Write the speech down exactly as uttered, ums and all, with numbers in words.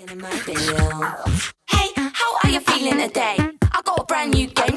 Hey, how are you feeling today? I got a brand new game.